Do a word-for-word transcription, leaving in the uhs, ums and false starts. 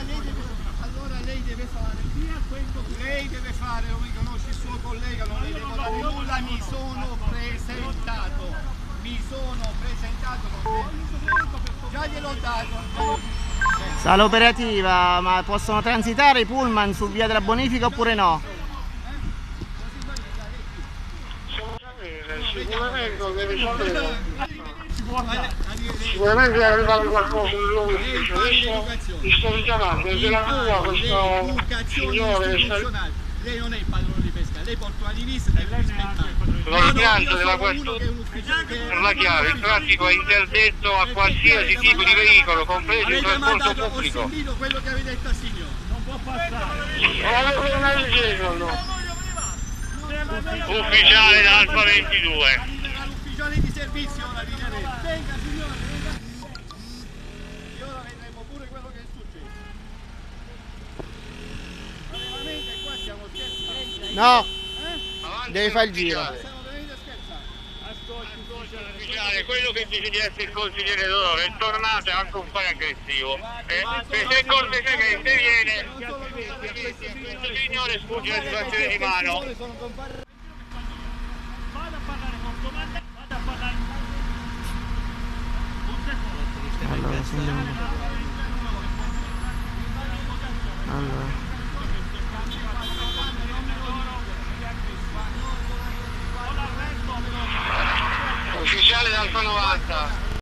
lei deve, allora lei deve fare via quello che lei deve fare, lo riconosce il suo collega, non le devo dare nulla, mi sono presentato, mi sono presentato, già gliel'ho dato. Sala operativa, ma possono transitare i pullman su via della bonifica oppure no? Sicuramente deve sapere. Sicuramente deve arrivare qualcosa nell'ufficio. Adesso mi sto richiamando, è della tua questo signore. Lei non è il padrone di pesca, lei porta una divisa e deve rispettare. L'impianto della questura per la chiave, il traffico è interdetto a qualsiasi tipo di veicolo, compreso il trasporto pubblico. Ho sentito quello che avete detto al signore. Non può passare. Non è il no. Ufficiale d'Alfa ventidue. L'ufficiale di servizio ora viene. Venga signore, venga. E ora vedremo pure quello che è successo. Veramente qua stiamo scherzando. No, Eh? devi fare il giro. Stiamo veramente scherzando. Ascolti ufficiale, quello che dice di essere il consigliere d'onore è tornato e anche un po' aggressivo. Eh, se cortesemente viene, questo signore sfugge la situazione di mano. Vado a parlare con il comandante, vado a parlare. Un secondo. Allora, allora.